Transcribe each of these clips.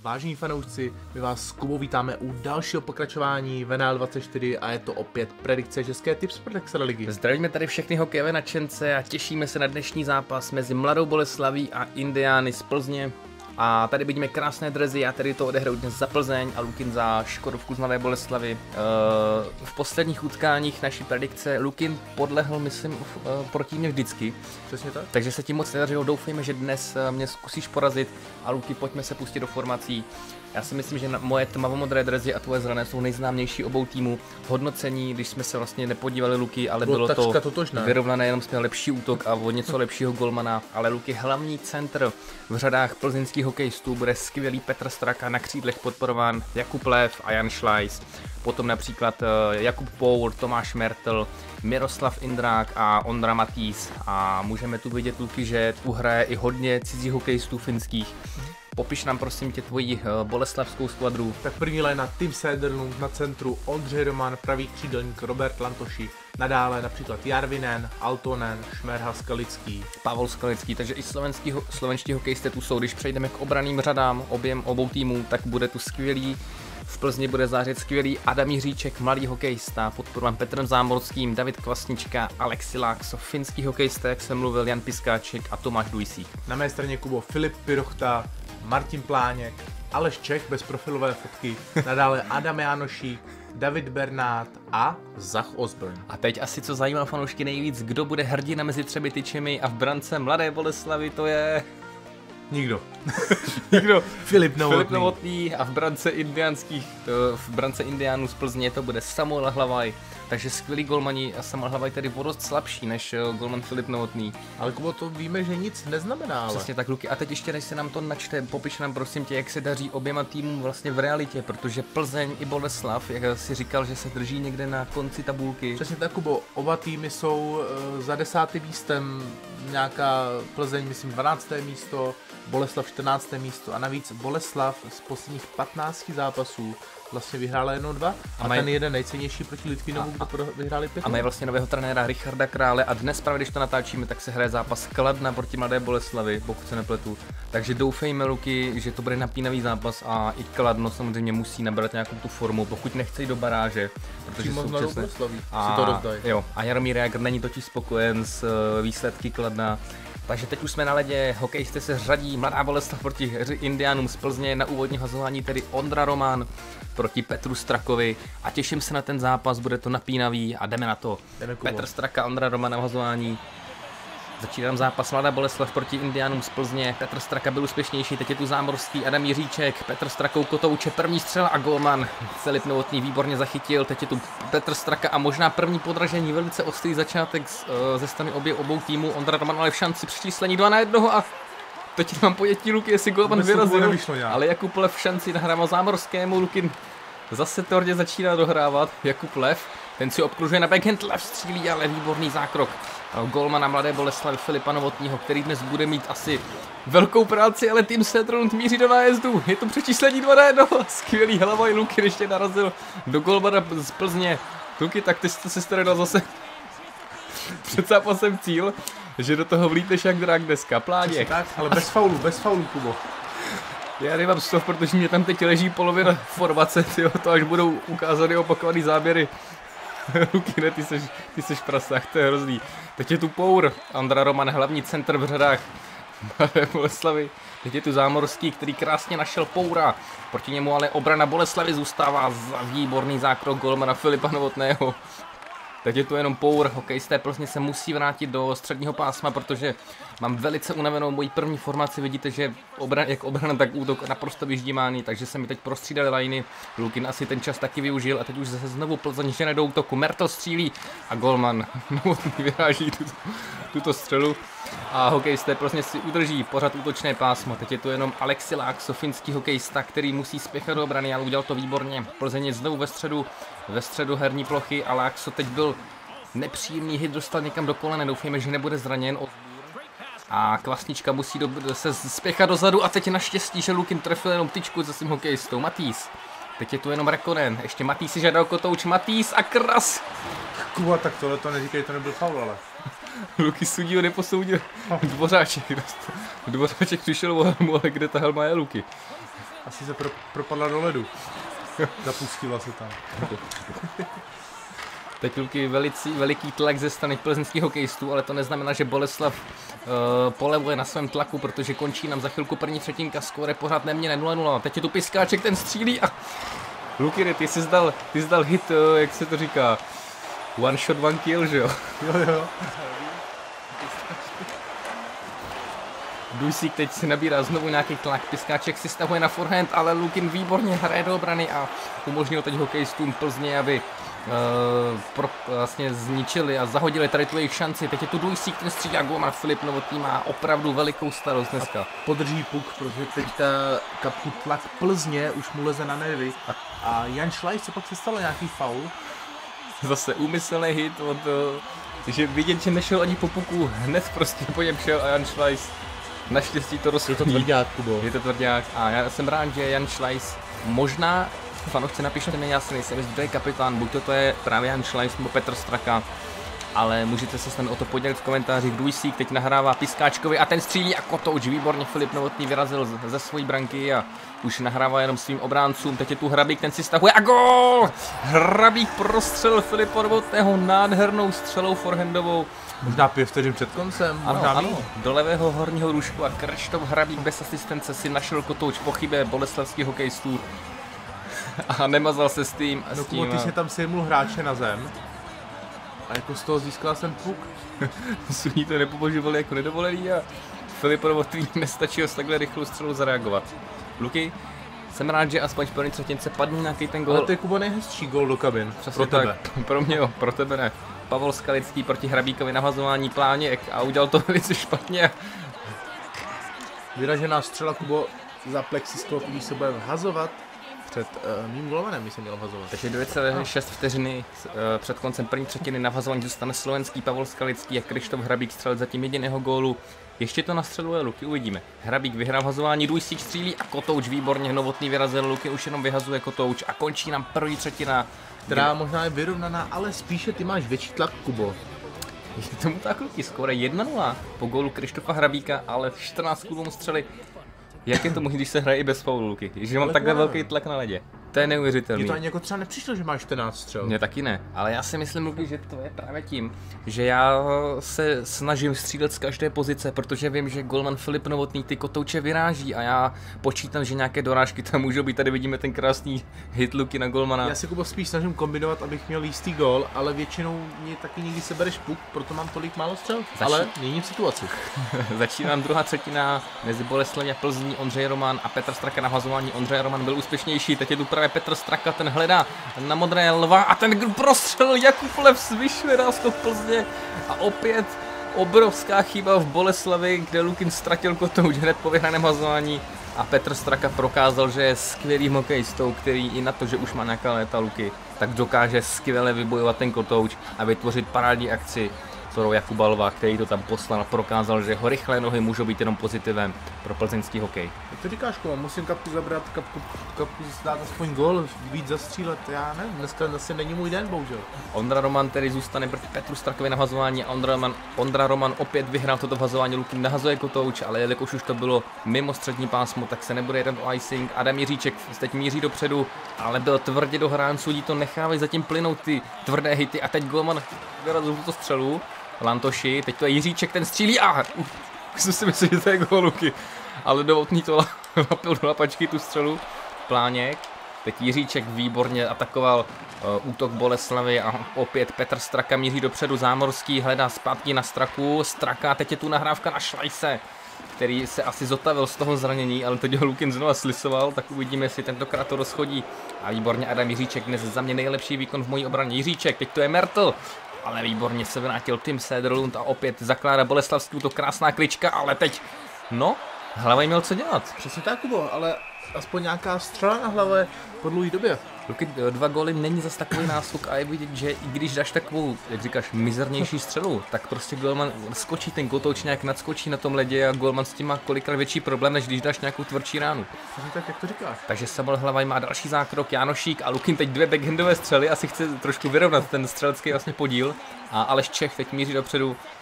Vážení fanoušci, my vás s Kubou vítáme u dalšího pokračování v NL 24 a je to opět predikce české tipsport extraligy. Zdravíme tady všechny hokejové nadšence a těšíme se na dnešní zápas mezi Mladou Boleslaví a Indiány z Plzně. A tady vidíme krásné dresy, já tady to odehraju dnes za Plzeň a Lukin za Škodovku z Mladé Boleslavy. V posledních utkáních naší predikce Lukin podlehl, myslím, proti mě vždycky. Přesně tak. Takže se ti moc nedařilo, doufejme, že dnes mě zkusíš porazit a Luky, pojďme se pustit do formací. Já si myslím, že moje tmavomodré dresy a tvoje zelené jsou nejznámější obou týmů. V hodnocení, když jsme se vlastně nepodívali Luky, ale bylo to vyrovnané, jenom jsme lepší útok a o něco lepšího golmana. Ale Luky, hlavní centr v řadách plzeňských hokejistů bude skvělý Petr Straka, na křídlech podporován Jakub Lev a Jan Šlajs. Potom například Jakub Pour, Tomáš Mertl, Miroslav Indrák a Ondra Matýs. A můžeme tu vidět, Luky, že tu hraje i hodně cizích hokejistů finských. Popiš nám prosím tě tvoji boleslavskou skvadru. Tak první line Tim Söderlund na centru, Ondřej Roman, pravý křídelník Robert Lantoši, nadále například Jarvinen, Altonen, Šmerha Skalický, Pavel Skalický, takže i slovenští hokejisté tu jsou. Když přejdeme k obranným řadám obou týmů, tak bude tu skvělý, v Plzni bude zářit skvělý Adam Jiříček, mladý hokejista, podporován Petrem Zámorským, David Kvasnička, Alexi Laakso, finský hokejista, jak jsem mluvil, Jan Piskáček a Tomáš Dujsík. Na mé straně, Kubo, Filip Pirochta, Martin Pláněk, Aleš Čech bez profilové fotky, nadále Adam Jánošík, David Bernát a Zach Osborne. A teď asi co zajímá fanoušky nejvíc, kdo bude hrdina mezi třebytyčemi a v brance Mladé Boleslavy, to je... Nikdo. Nikdo. Filip Novotný a v brance Indiánů z Plzně to bude Samuel Hlavaj. Takže skvělý golmani a Samuel Hlavaj tedy o dost slabší než golman Filip Novotný. Ale Kubo, to víme, že nic neznamená. Ale. Přesně tak, Luky. A teď ještě, než se nám to načte, popiš nám prosím tě, jak se daří oběma týmům vlastně v realitě, protože Plzeň i Boleslav, jak si říkal, že se drží někde na konci tabulky. Přesně tak, Kubo. Oba týmy jsou za 10. místem, nějaká Plzeň, myslím, 12. místo, Boleslav 14. místo a navíc Boleslav z posledních 15 zápasů vlastně vyhrála jenom 2 a ten jeden nejcennější proti Litvinovu, kdo vyhráli 5. A mají vlastně nového trenéra Richarda Krále a dnes právě, když to natáčíme, tak se hraje zápas Kladna proti Mladé Boleslavi, pokud se nepletu. Takže doufejme, Luky, že to bude napínavý zápas a i Kladno samozřejmě musí nabrat nějakou tu formu, pokud nechce jít do baráže, protože jsou přesně... A Jaromír Jágr není totiž spokojen s výsledky Kladna. Takže teď už jsme na ledě, hokejisté se řadí, Mladá Boleslav proti Indiánům z Plzně, na úvodní hazování tedy Ondra Roman proti Petru Strakovi a těším se na ten zápas, bude to napínavý a jdeme na to. Petr Straka, Ondra Roman na hazování. Začínám zápas Mladá Boleslav proti Indiánům z Plzně, Petr Straka byl úspěšnější, teď je tu Zámorský, Adam Jiříček, Petr Strakou kotouče, první střela a golman Filip Novotný výborně zachytil, teď je tu Petr Straka a možná první podražení, velice ostrý začátek ze strany obou týmů, Ondra Roman ale v šanci přičíslení 2-1 a teď mám pojetí, Luky, jestli golman vyrazil, ale Jakub Lev v šanci nahrával Zámorskému, Lukin zase tvrdě začíná dohrávat, Jakub Lev, ten si obkružuje na backhand, Lev střílí, ale výborný zákrok golmana Mladé Boleslavy Filipa Novotního, který dnes bude mít asi velkou práci, ale tým Söderlund míří do nájezdu, je to přečíslení 2-1, skvělý Hlavaj, Luky ještě narazil do golmana z Plzně. Luky, tak ty jsi se staral zase před zápasem cíl, že do toho vlítneš jak drák dneska, Pláněk. Tak, ale bez faulu, Kubo. Já nemám stov, protože mě tam teď leží polovina formace, to až budou ukázány opakovaný záběry. Luky, ne, ty seš prasák, to je hrozný. Teď je tu Pour, Ondra Roman, hlavní centr v řadách Mladé Boleslavy. Teď je tu Zámorský, který krásně našel Poura. Proti němu ale obrana Boleslavy zůstává za výborný zákrok golmana Filipa Novotného. Teď je tu jenom Pour, hokejisté Plzně se musí vrátit do středního pásma, protože mám velice unavenou moji první formaci, vidíte, že jak obrana, tak útok naprosto vyždímání, takže se mi teď prostřídali lajny, Lukin asi ten čas taky využil a teď už zase znovu Plzeň žene do útoku, Mertl střílí a golman Novotný vyráží tuto střelu a hokejisté Plzně si udrží pořád útočné pásmo, teď je tu jenom Alexi Laakso, finský hokejista, který musí spěchat do obrany, ale udělal to výborně, Plzeň je znovu ve středu herní plochy a Laakso teď byl nepříjemný hit, dostal někam do kolene, doufejme, že nebude zraněn. A Kvasnička musí se spěchat dozadu a teď je naštěstí, že Lukin trefil jenom tyčku za svým hokejistou. Matýs. Teď je tu jenom Rekonen, ještě Matýs si žádal kotouč, Matýs a kras. Kuba, tak tohle to neříkej, to nebyl faul, ale. Luky sudil, neposoudil. Dvořáček přišel o helmu, ale kde ta helma je, Luky? Asi se propadla do ledu. Zapustila se tam. Teď kluky veliký tlak ze strany plzeňských hokejistů, ale to neznamená, že Boleslav polevuje na svém tlaku, protože končí nám za chvilku první třetinka, skóre pořád neměné 0-0. Teď je tu Piskáček, ten střílí a... Luky, ty jsi zdal hit, jak se to říká, one shot, one kill, že jo? Jo. Dusík teď si nabírá znovu nějaký tlak, Piskáček si stahuje na forehand, ale Lukin výborně hraje do obrany a umožnil teď hokejistům Plzně, aby vlastně zničili a zahodili tady tu jejich šanci. Teď je tu Dusík, ten střílí a golman Filip Novotný má opravdu velikou starost dneska. Podrží puk, protože teďka kapku tlak Plzně už mu leze na nervy. A Jan Šlajs, co pak se stalo, nějaký faul? Zase úmyslný hit od... že vidět, že nešel ani po puku, hned prostě po něm šel a Jan Šlajs naštěstí to rozchodí. Je to tvrdák, Kubo. Je to tvrdák a já jsem rád, že Jan Šlajs možná, fanoušci napište mi, já si nejsem, jestli to je kapitán, buď to je právě Jan Šlajs nebo Petr Straka, ale můžete se s námi o to podělit v komentářích. Dujsík teď nahrává Piskáčkovi a ten střílí a kotouč, výborně Filip Novotný vyrazil ze svojí branky a už nahrává jenom svým obráncům. Teď je tu Hrabík, ten si stahuje a gól! Hrabík prostřelil Filipa Novotného nádhernou střelou forehandovou. Možná 5 vteřin před koncem, ano, do levého horního růžku a Krštov Hrabík bez asistence si našel kotouč po chybě boleslavských hokejistů a nemazal se s tím. No Kubo, ty jsi tam sejmul hráče na zem a jako z toho získal jsem puk. Suní to nepovažovali jako nedovolený a Filip Novotný nestačil s takhle rychlou střelou zareagovat. Luky, jsem rád, že aspoň v první třetince padl nějaký ten gól. Ale to je, Kubo, nejhezčí gól do kabin. Přesně pro tebe. Pro mě jo, pro tebe ne. Pavel Skalický proti Hrabíkovi nahazování Pláněk a udělal to velice špatně. Vyražená střela, Kubo, za plexisklo, když se bude vhazovat před mým golmanem, by se měl vhazovat. Takže 2,6 vteřiny před koncem první třetiny na vhazování zůstane slovenský Pavel Skalický a Krištof Hrabík střelil zatím jediného gólu. Ještě to nastřeluje Luky, uvidíme. Hrabík vyhrál vhazování, Dujsík střílí a Kotouč výborně, Novotný vyrazil, Luky už jenom vyhazuje Kotouč a končí nám první třetina. Která možná je vyrovnaná, ale spíše ty máš větší tlak, Kubo. Je tomu tak, Luky, skóre 1-0 po gólu Krištofa Hrabíka, ale 14 klubů střely. Jak je to možné, když se hraje i bez faulu, Luky? Že mám takhle velký tlak na ledě. To je neuvěřitelný. Mně to ani jako třeba nepřišlo, že máš 14 střel. Mně taky ne, ale já si myslím, Luky, že to je právě tím, že já se snažím střílet z každé pozice, protože vím, že golman Filip Novotný ty kotouče vyráží a já počítám, že nějaké dorážky tam můžou být. Tady vidíme ten krásný hit Luky na golmana. Já se, Kubo, spíš snažím kombinovat, abych měl jistý gól, ale většinou mě taky někdy sebereš puk, proto mám tolik málo střel. Ale měním situaci. Začíná druhá třetina mezi Boleslaví a Plzní, Ondřej Roman a Petr Straka na vhazování. Ondřej Roman byl úspěšnější, teď je tu právě Petr Straka, ten hledá na modré lva a ten prostřel Jakub Lev zvyšuje náskok Plzně a opět obrovská chyba v Boleslavi, kde Lukin ztratil kotouč hned po vyhraném vhazování a Petr Straka prokázal, že je skvělým hokejistou, který i na to, že už má nějaká léta, Luky, tak dokáže skvěle vybojovat ten kotouč a vytvořit parádní akci pro Jakuba Lva, který to tam poslal a prokázal, že jeho rychlé nohy můžou být jenom pozitivem pro plzeňský hokej. Jak to říkáš, Kubo, musím kapku zabrat, kapku dát aspoň gól, víc zastřílet, já nevím, dneska zase není můj den, bohužel. Ondra Roman tedy zůstane proti Petru Strakovi na vhazování a Ondra Roman opět vyhrál toto vhazování, Lukin nahazuje kotouč, ale jelikož už to bylo mimo střední pásmo, tak se nebude jeden o icing. Adam Jiříček teď míří dopředu, ale byl tvrdě dohrán, sudí to nechávají zatím plynout ty tvrdé hity a teď golman vyrazil tuto střelu. Lantoši, teď to je Jiříček, ten střílí a jsem si myslel, že to je gól, Luky, ale Novotný to lapil do lapačky tu střelu. Pláněk, teď Jiříček výborně atakoval útok Boleslavy a opět Petr Straka míří dopředu, Zámorský hledá zpátky na Straku, Straka, teď je tu nahrávka na Šlajse, který se asi zotavil z toho zranění, ale teď ho Lukin znova slisoval, tak uvidíme, jestli tentokrát to rozchodí. A výborně Adam Jiříček, dnes za mě nejlepší výkon v mojí obraně. Jiříček, teď to je Mertl. Ale výborně se vrátil Tim Söderlund a opět zakládá boleslavský útok, krásná klička, ale teď, no, Hlava měl co dělat. Přesně tak, Kubo, ale aspoň nějaká střela na hlavě po dlouhé době. Luky, 2 góly není zas takový náskok a je vidět, že i když dáš takovou, jak říkáš, mizernější střelu, tak prostě golman skočí, ten kotouč nějak nadskočí na tom ledě a golman s tím má kolikrát větší problém, než když dáš nějakou tvrdší ránu. Přesně tak, jak to říkáš. Takže Samuel Hlavaj má další zákrok, Jánošík a Lukin teď 2 backhandové střely, asi chce trošku vyrovnat ten střelecký vlastně podíl. A Aleš Čech teď míří dopředu,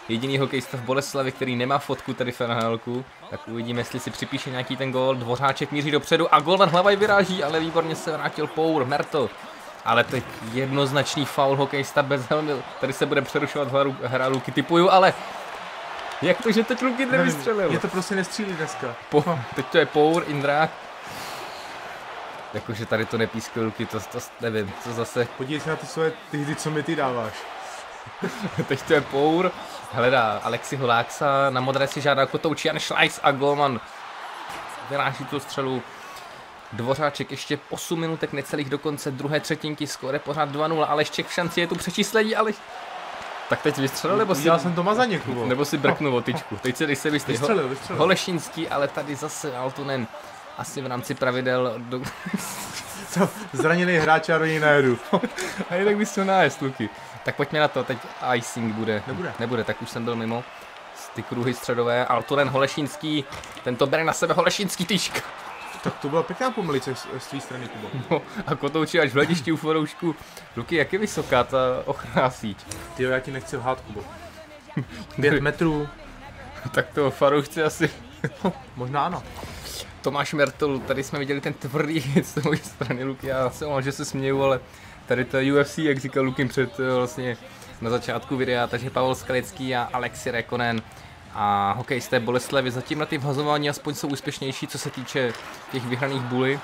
jediný hokejista v Boleslavi, který nemá fotku tady v NHL-ku, tak uvidíme, jestli si připíše nějaký ten gól. Dvořáček míří dopředu a golman Hlavaj vyráží, ale výborně se vrátil Pour, Mertl. Ale teď jednoznačný faul, hokejista bez helmy, tady se bude přerušovat hra Luky, typuju, ale jak to, že teď Luky nevystřelil? Je to prostě nestřílí dneska. Teď to je Pour, Indrák. Jakože tady to nepískl Luky, to nevím, co zase. Podívej se na ty svoje tyhdy, co mi ty dáváš. Teď to je Pour, hledá Alexi Holáksa, na modré si žádá Kotouč, Jan Schleis a golman vyráží tu střelu. Dvořáček ještě 8 minutek necelých do konce druhé třetinky, skóre pořád 2-0, Alešček v šanci, je tu přečíslení, ale... Tak teď vystřelil, nebo si... Udělal jsem to mazaně, Kubo. Nebo si brknul o tyčku, teď se když se vystřelil. Holešínský, ale tady zase Altunen asi v rámci pravidel... Co? Zraněný hráč a rodí najedu. A jinak bys to nájezd, Luky. Tak pojďme na to, teď icing bude. Nebude, tak už jsem byl mimo. Ty kruhy středové, Altunen, Holešínský, tento bere na sebe Holešínský tyčka. Tak to byla pěkná pomelice z tvý strany, Kubo. No, a Kotouči až v hledišti u Faroušku. Luky, jak je vysoká ta ochranná síť? Tyjo, já ti nechci lhát, Kubo. 5 metrů. Tak to Faroušci asi... Možná ano. Tomáš Mertl, tady jsme viděli ten tvrdý hit z mojí strany, Luky, já se omlouvám, že se směju, ale tady to je UFC, jak říkal Luky před vlastně na začátku videa, takže Pavel Skalický a Alexi Rekonen a hokejisté Boleslavy zatím na ty vhazování aspoň jsou úspěšnější, co se týče těch vyhraných buly.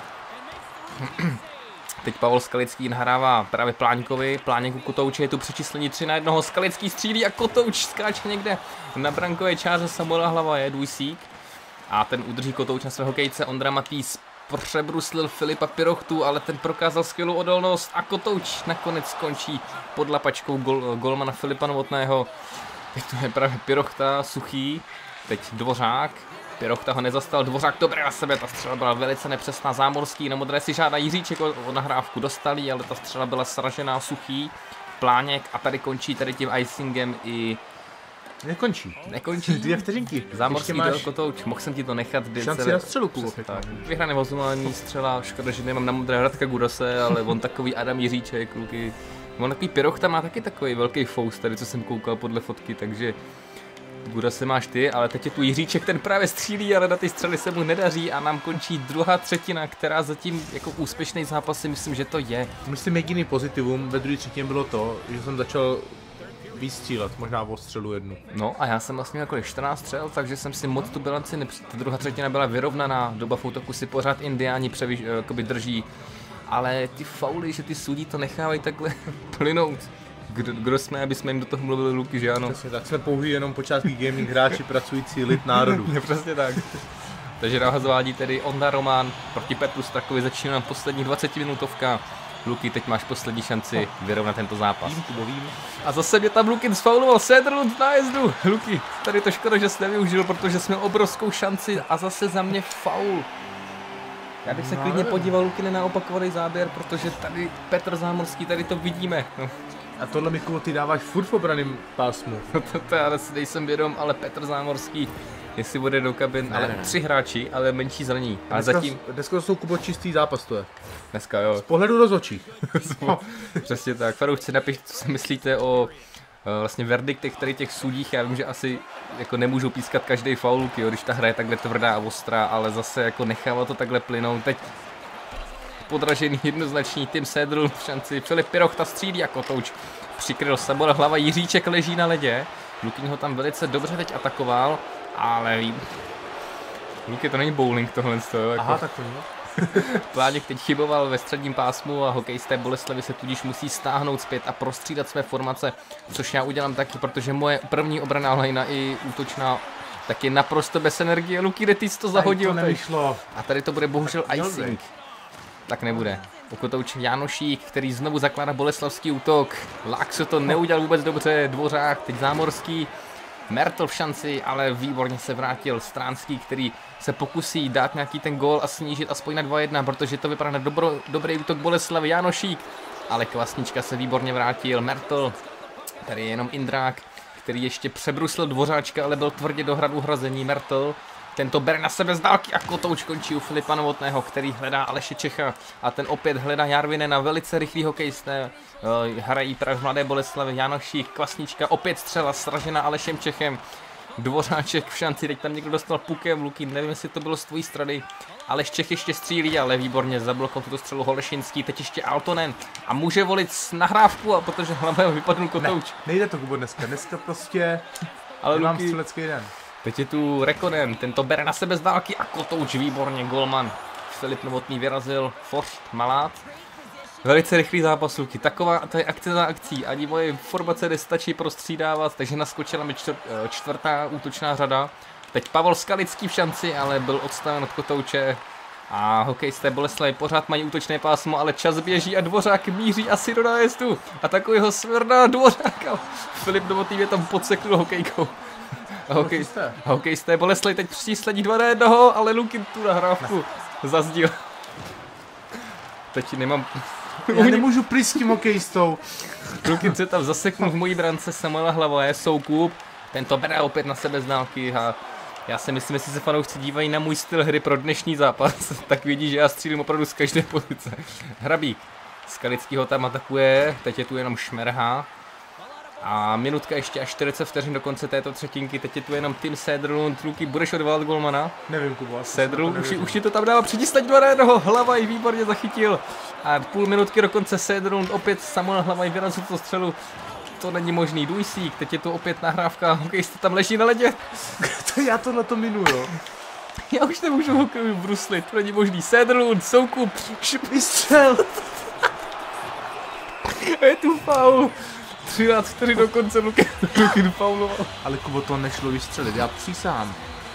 Teď Pavel Skalický nahrává právě Pláňkovi, Pláněk u Kotouče, je tu přečíslení 3-1, Skalický střílí a Kotouč skáče někde na brankové čáře, Samuela Hlava je Dujsík a ten udrží Kotouč na své hokejce, Ondra Matýs přebruslil Filipa Pirochtu, ale ten prokázal skvělou odolnost a Kotouč nakonec skončí pod lapačkou golmana Filipa Novotného. Teď to je právě Pirochta, Suchý, teď Dvořák, Pirochta ho nezastal, Dvořák to bere na sebe, ta střela byla velice nepřesná, Zámorský, na modré si žádá Jiříček o nahrávku dostali, ale ta střela byla sražená, Suchý, Pláněk a tady končí tady tím icingem i... Nekončí. 2 vteřinky. Zámorský máš... Kotouč, mohl jsem ti to nechat. Šanci na střelu, Kubo. Vyhrané vozování, střela, škoda, že nemám na modré Radka Gurase, ale on takový Adam Jiříček, Luky. On takový Pirochta má taky takový velký fous, tady co jsem koukal podle fotky, takže Gurase máš ty, ale teď je tu Jiříček, ten právě střílí, ale na ty střely se mu nedaří a nám končí druhá třetina, která zatím jako úspěšný zápas si myslím, že to je. Myslím, jediný pozitivum ve druhé třetině bylo to, že jsem začal víc střílet, možná o střelu jednu. No a já jsem vlastně jako 14 střel, takže jsem si moc tu bilanci ta druhá třetina byla vyrovnaná, doba v útoku si pořád Indiáni drží, ale ty fauly, že ty sudí to nechávají takhle plynout. Kdo jsme, aby jsme jim do toho mluvili, Luky, že ano? Přesně tak, jsme pouhý jenom počátky gaming hráči, pracující lid národu. Přesně tak. Takže nahazování tedy Onda Roman proti Petru Strakovi, začíná poslední 20 minutovka. Luky, teď máš poslední šanci vyrovnat tento zápas. Vím. A zase mě tam Lukin sfauloval Söderlund v nájezdu. Luky, tady to škoda, že jsi nevyužil, protože jsme obrovskou šanci a zase za mě faul. Já bych se klidně podíval, Luky, na opakovaný záběr, protože tady Petr Zámorský, tady to vidíme. No. A tohle mi, Kubo, ty dáváš furt v obraném pásmu. To já si nejsem vědom, ale Petr Zámorský, jestli bude do kabin, ale 3 hráči, ale menší zranění. Ale dneska jsou, Kubo, čistý zápas, to je. Dneska jo. Z pohledu rozhodčích. Přesně tak. Faroušci, napište, co si myslíte o vlastně verdiktech tady těch sudích. Já vím, že asi jako nemůžou pískat každý faul, jo, když ta hra je takhle tvrdá a ostrá, ale zase jako nechává to takhle plynout. Teď podražený jednoznačný Tim Söderlund v šanci, Filip Pirochta střílí a Kotouč přikryl Samuel Hlava, Jiříček leží na ledě. Lukin ho tam velice dobře teď atakoval, ale Luky, to není bowling tohle. Jako... Aha, tak to jo. Pláněk teď chyboval ve středním pásmu a hokejisté Boleslavy se tudíž musí stáhnout zpět a prostřídat své formace, což já udělám taky, protože moje první obranná lajna i útočná taky naprosto bez energie. Luky Retis to zahodil. To nevyšlo. A tady to bude bohužel icing. Tak nebude. Kotouč Jánošík, který znovu zakládá boleslavský útok. Laxo to neudělal vůbec dobře, Dvořák, teď Zámorský. Mertl v šanci, ale výborně se vrátil Stránský, který se pokusí dát nějaký ten gól a snížit aspoň na 2-1, protože to vypadá na dobrý útok Boleslavy. Jánošík, ale Kvasnička se výborně vrátil. Mertl, tady je jenom Indrák, který ještě přebruslil Dvořáčka, ale byl tvrdě do hradu hrazení. Mertl, Tento bere na sebe z dálky a kotouč končí u Filipa Novotného, který hledá Aleše Čecha a ten opět hledá Jarvinena, velice rychlý hokejisté. Hrají právě v Mladé Boleslavi, Janošík, Kvasnička, opět střela sražena Alešem Čechem. Dvořáček v šanci, teď tam někdo dostal pukem, Luky, nevím, jestli to bylo z tvojí strany. Aleš Čech ještě střílí, ale výborně zablokoval tuto střelu Holešinský, teď ještě Altonen a může volit nahrávku, a protože hlavně vypadnul kotouč. Ne, nejde to, Kubo, dneska prostě ale mám střelecký den. Teď je tu Rekonen, ten to bere na sebe z dálky a kotouč, výborně, golman. Filip Novotný vyrazil, Forst, Malát. Velice rychlý zápas, Luky, taková, to je akce za akcí, ani moje formace nestačí prostřídávat, takže naskočila mi čtvrtá útočná řada. Teď Pavel Skalický v šanci, ale byl odstaven od kotouče. A hokejisté Boleslavy pořád mají útočné pásmo, ale čas běží a Dvořák míří asi do nájezdu. A takovýho svrdá Dvořáka. Filip Novotný je tam podseknul hokejkou. A hokejisté Boleslavy teď sledí 2-1, ale Lukin tu nahrávku zazdíl. Teď nemám... Já nemůžu prýt s tím hokejistou. Lukin se tam zaseknul v mojí brance, Samuela Hlava je soukup. Tento bere opět na sebe z dálky a já si myslím, jestli se fanoušci dívají na můj styl hry pro dnešní zápas, tak vidí, že já střílím opravdu z každé pozice. Hrabík. Skalický ho tam atakuje, teď je tu jenom Šmerha. A minutka ještě až 40 vteřin do konce této třetinky, teď je tu jenom Tim Söderlund. Luky, budeš odvolat golmana? Nevím, Kubo. Söderlund už ti to tam dává přitislať 2-1, Hlavaj výborně zachytil. A půl minutky do konce Söderlund, opět Samuel Hlavaj vyrazil tu střelu. To není možný, Dujsík, teď je tu opět nahrávka, hokejista tam leží na ledě. Já tohle to minu, jo. Já už nemůžu hokej bruslit, to není možný. Söderlund, soukup, vystřel. Je tu faul. 13 vteřin do konce, Lukin fauloval. Ale Kubo, to nešlo vystřelit, já přísám.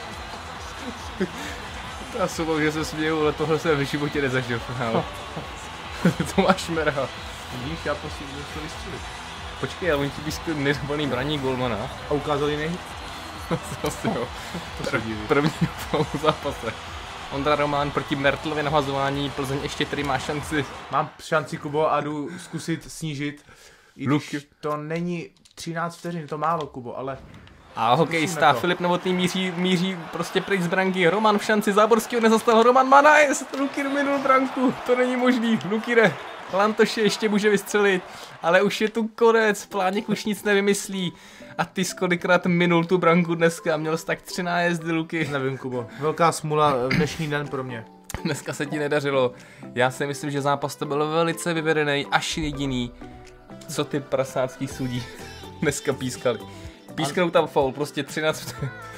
Já jsem že se směju, ale tohle jsem v životě nezažil. Tomáš Merha. Vidíš, já prosím, nešlo vystřelit. Počkej, ale oni ti pískli neřbaný braní golmana. A ukázali nej? Zase jo. První faul v zápase. Ondra Román proti Mertlovi na hazování, Plzeň ještě tady má šanci. Mám šanci, Kubo, a jdu zkusit snížit. I když to není 13 vteřin, to málo, Kubo, ale... A hokejista Filip Novotný míří prostě pryč z branky. Roman v šanci, Záborskýho nezastal, Roman má nájezd, Lukir minul branku, to není možný, Lukire. Lantoši ještě může vystřelit, ale už je tu konec, Pláněk už nic nevymyslí. A ty kolikrát minul tu branku dneska, měl jsi tak 3 nájezdy, Luky. Nevím, Kubo, velká smůla dnešní den pro mě. Dneska se ti nedařilo, já si myslím, že zápas to byl velice vyvedený, až jediný, co ty prasácký sudí dneska pískali. Písknou tam foul, prostě 13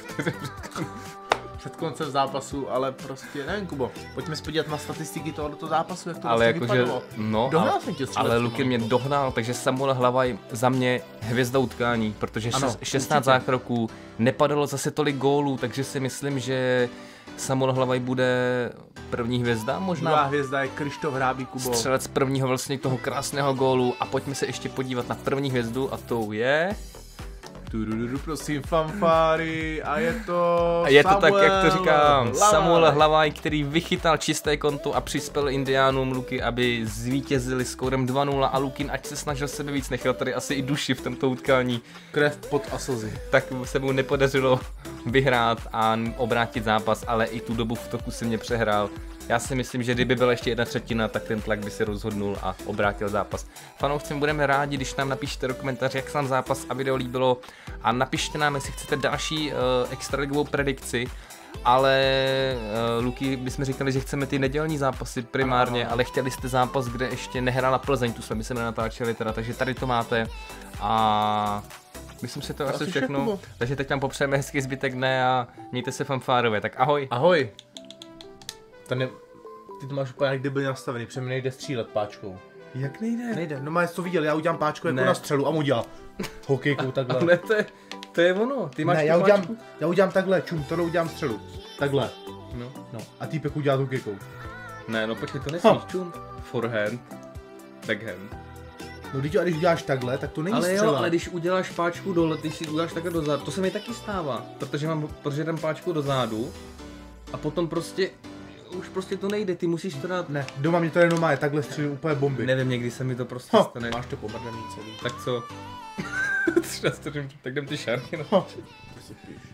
před koncem zápasu, ale prostě, nevím, Kubo, pojďme se podívat na statistiky tohoto zápasu, jak to ale vlastně vypadalo. No, dohnal jsem tě ale Luky mě dohnal, takže Samuel Hlavaj za mě hvězda utkání, protože ano, 16 zákroků, nepadalo zase tolik gólů, takže si myslím, že Samuel Hlavaj bude první hvězda možná. Druhá hvězda je Krištof Hrábík, Kubo. Střelec prvního vlastně toho krásného gólu a pojďme se ještě podívat na první hvězdu a tou je... Prosím, fanfáry a je to je to tak, jak to říkám, Samuel Hlavaj, který vychytal čisté konto a přispěl Indiánům Luky, aby zvítězili skórem 2-0 a Lukin, ať se snažil sebe víc, nechal tady asi i duši v tomto utkání. Krev pod a slzy. Tak se mu nepodařilo vyhrát a obrátit zápas, ale i tu dobu v toku si mě přehrál. Já si myslím, že kdyby byla ještě 1/3, tak ten tlak by se rozhodnul a obrátil zápas. Fanoušci, budeme rádi, když nám napíšete do komentáře, jak se nám zápas a video líbilo a napište nám, jestli chcete další extraligovou predikci. Ale Luky, bychom říkali, že chceme ty nedělní zápasy primárně, ale chtěli jste zápas, kde ještě nehrála Plzeň, tu jsme my se nenatáčeli teda, takže tady to máte a myslím si to asi všechno. Takže teď nám popřejeme hezký zbytek dne a mějte se fanfárově, tak ahoj. Ahoj. Ty to máš úplně jak kdyby nastavený, protože mi nejde střílet páčkou. Jak nejde? Nejde, no má jsi to viděl, já udělám páčku jako na střelu a mu dělá hokejkou takhle. Ale to je ono, ty máš já udělám takhle, čum, tohle udělám střelu, takhle. No. A týpek udělá hokejkou. Ne, no počkej, to nesmíš, čum. Forehand, backhand. No když uděláš takhle, tak to není střela. Ale jo, ale když uděláš páčku dole, ty si uděláš takhle dozadu, to se mi taky stává, protože dám páčku dozadu a potom prostě už prostě to nejde, ty musíš to dát. Ne, doma mě to jenom má, takhle střílím úplně bomby. Nevím, někdy se mi to prostě stane. Máš to pomrdaný celý. Tak co? Tak jdem ty šárky, no.